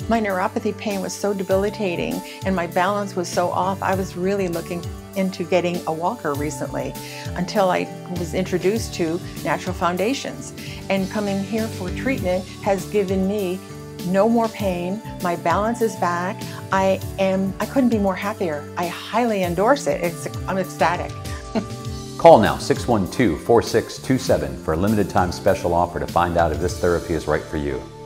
My neuropathy pain was so debilitating and my balance was so off, I was really looking into getting a walker recently until I was introduced to Natural Foundations. And coming here for treatment has given me no more pain. My balance is back. I couldn't be more happier. I highly endorse it. I'm ecstatic. Call now 612-4627 for a limited time special offer to find out if this therapy is right for you.